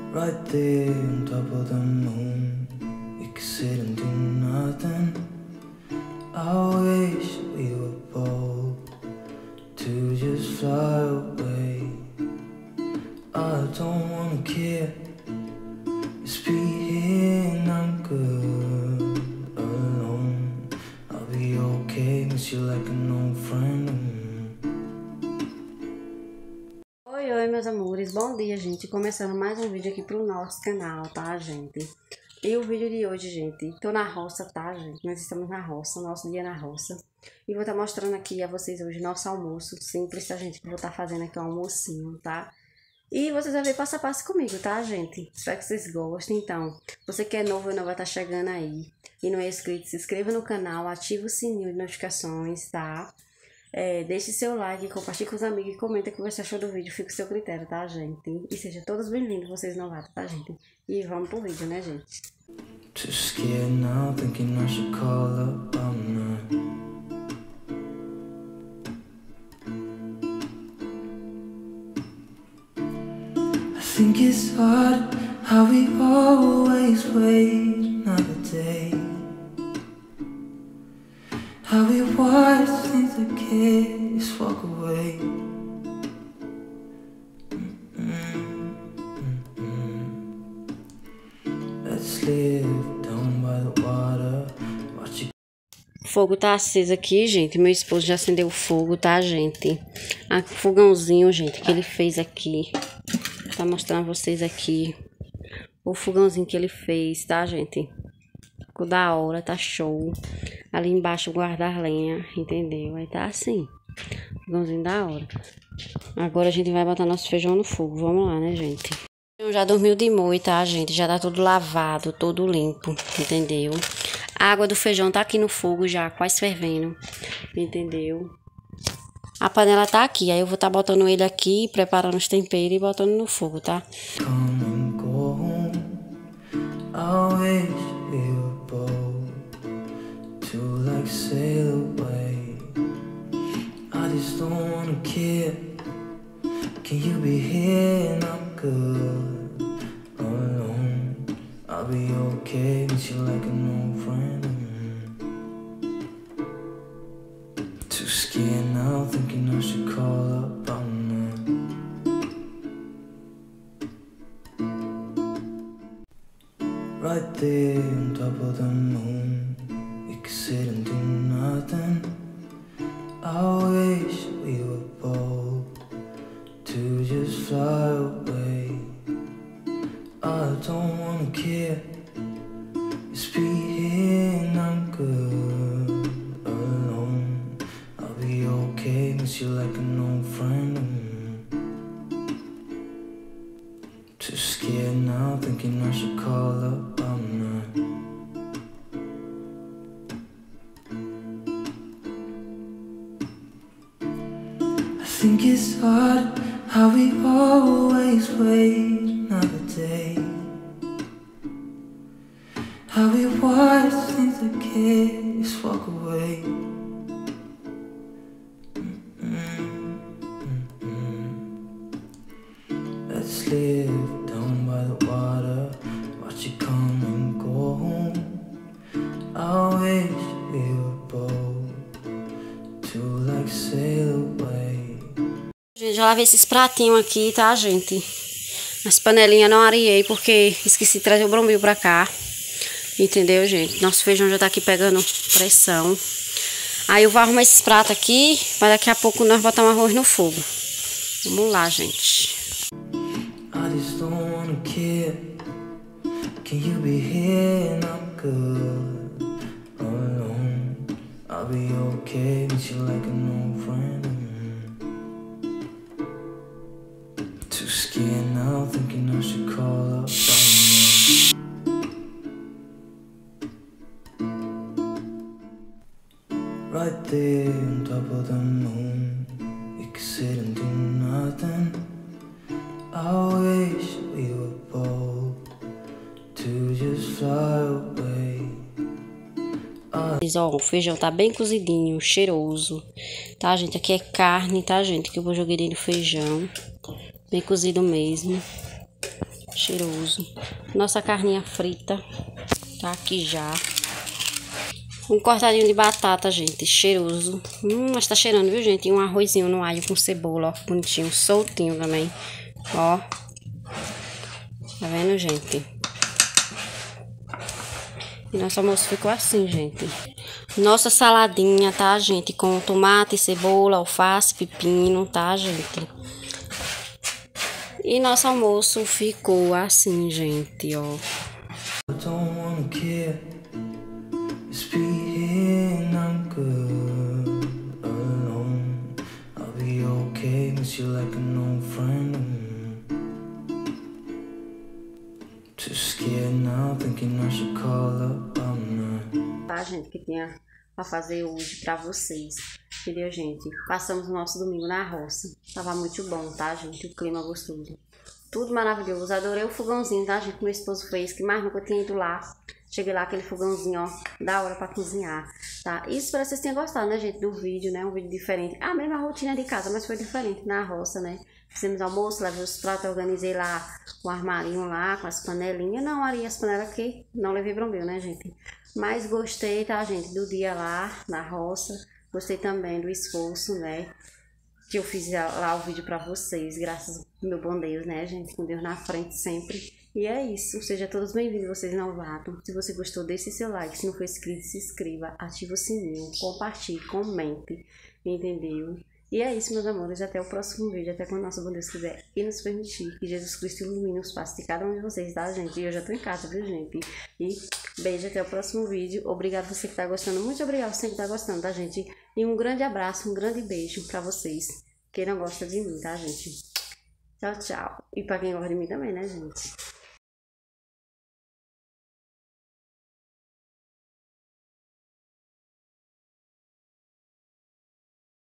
Right there on top of the moon, we could sit and do nothing. I wish we were bold to just fly away. I don't wanna care, just be here and I'm good alone. I'll be okay, miss you like an old friend. Oi, meus amores, bom dia, gente. Começando mais um vídeo aqui pro nosso canal, tá, gente? E o vídeo de hoje, gente, tô na roça, tá, gente? Nós estamos na roça, nosso dia na roça. E vou estar mostrando aqui a vocês hoje nosso almoço simples, tá, gente? Vou estar fazendo aqui um almocinho, tá? E vocês vão ver passo a passo comigo, tá, gente? Espero que vocês gostem. Então, você que é novo e não vai estar chegando aí e não é inscrito, se inscreva no canal, ativa o sininho de notificações, tá? Deixe seu like, compartilhe com os amigos e comenta o que você achou do vídeo, fica o seu critério, tá, gente? E sejam todos bem-vindos, vocês novatos, tá, gente? E vamos pro vídeo, né, gente? Too scared now, thinking I should call up, I'm not. I think it's hard how we always wait another day. How we watch things that can't just walk away. Let's live down by the water. Watch it. O fogo tá aceso aqui, gente. Meu esposo já acendeu o fogo, tá, gente? O fogãozinho, gente, que ele fez aqui. Vou tá mostrando a vocês aqui o fogãozinho que ele fez, tá, gente? Ficou da hora, tá show. Ali embaixo guardar lenha, entendeu? Aí tá assim, fogãozinho da hora. Agora a gente vai botar nosso feijão no fogo, vamos lá, né, gente? Eu já dormiu de molho, tá, gente? Já tá tudo lavado, todo limpo, entendeu? A água do feijão tá aqui no fogo já, quase fervendo, entendeu? A panela tá aqui, aí eu vou tá botando ele aqui, preparando os temperos e botando no fogo, tá? Come and go home. I wish we were bold to like sail away. I just don't wanna care. Can you be here and I'm good alone? I'll be okay, miss you like an old friend. Too scared now, thinking I should call up, I'm not. Right there on top of the moon, we could sit and do nothing. I wish we were bold to just fly away. I don't wanna care, just be here and I'm good alone. I'll be okay, miss you like an old friend. Too scared now, thinking I should call up, I'm not. I think it's hard how we always wait another day. How we watch things that can't just walk away. Let's live down by the water, watch it come and go home. I wish we were bold to like sail away. Gente, já lavei esses pratinhos aqui, tá, gente? As panelinhas não areei porque esqueci de trazer o bombril pra cá. Entendeu, gente? Nosso feijão já tá aqui pegando pressão. Aí eu vou arrumar esses pratos aqui, para daqui a pouco nós botar um arroz no fogo. Vamos lá, gente. I just don't wanna care. Can you be here and I'm good alone? I'll be okay, miss you like an old friend. Too scared now, thinking I should call up. Right there on top of the moon, we could sit and do nothing. I wish we were bold to just fly away. Ó, o feijão tá bem cozidinho, cheiroso, tá, gente? Aqui é carne, tá, gente? Que eu vou jogar no feijão, bem cozido mesmo. cheiroso. Nossa carninha frita tá aqui já. Um cortadinho de batata, gente, cheiroso. Mas tá cheirando, viu, gente? E um arrozinho no alho com cebola, ó, bonitinho, soltinho também. Ó. Tá vendo, gente? E nosso almoço ficou assim, gente. Nossa saladinha, tá, gente? Com tomate, cebola, alface, pepino, tá, gente? E nosso almoço ficou assim, gente, ó. I don't wanna care. Just be here and I'm good alone. I'll be okay, miss you like an old friend. Too scared now, thinking I should call up all night. Tá, gente, que tinha pra fazer hoje pra vocês. Entendeu, gente? Passamos o nosso domingo na roça. Tava muito bom, tá, gente? O clima gostoso. Tudo maravilhoso. Adorei o fogãozinho, tá, gente? Meu esposo fez, que mais nunca tinha ido lá. Cheguei lá, aquele fogãozinho, ó, da hora pra cozinhar, tá? Isso espero que vocês tenham gostado, né, gente, do vídeo, né? Um vídeo diferente. A mesma rotina de casa, mas foi diferente na roça, né? Fizemos almoço, levei os pratos, organizei lá o armarinho lá, com as panelinhas. Não, Maria, as panelas aqui, não levei brombeu, né, gente? Mas gostei, tá, gente, do dia lá, na roça. Gostei também do esforço, né? Que eu fiz lá o vídeo pra vocês, graças ao meu bom Deus, né, gente? Com Deus na frente sempre. E é isso. Sejam todos bem-vindos, vocês novatos. Se você gostou, deixe seu like. Se não for inscrito, se inscreva. Ative o sininho, compartilhe, comente. Entendeu? E é isso, meus amores. Até o próximo vídeo. Até quando nosso bom Deus quiser e nos permitir. Que Jesus Cristo ilumine os passos de cada um de vocês, tá, gente? E eu já tô em casa, viu, gente? E beijo, até o próximo vídeo. Obrigado você que tá gostando. Muito obrigado você que tá gostando, tá, gente? E um grande abraço, um grande beijo pra vocês. Quem não gosta de mim, tá, gente? Tchau, tchau. E pra quem gosta de mim também, né, gente?